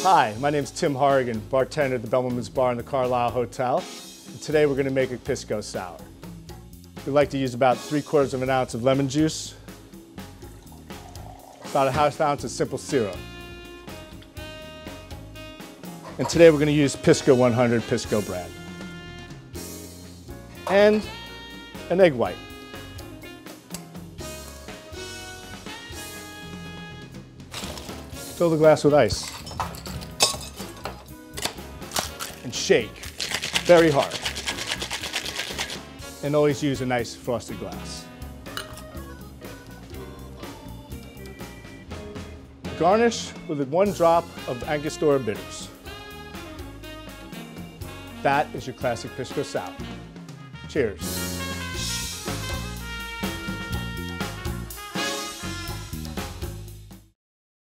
Hi, my name is Tim Hourigan, bartender at the Bemelmans Bar in the Carlyle Hotel. And today we're going to make a Pisco sour. We like to use about 3/4 of an ounce of lemon juice, about a half ounce of simple syrup. And today we're going to use Pisco 100 Pisco brand. And an egg white. Fill the glass with ice. And shake very hard. And always use a nice frosted glass. Garnish with 1 drop of Angostura bitters. That is your classic Pisco sour. Cheers.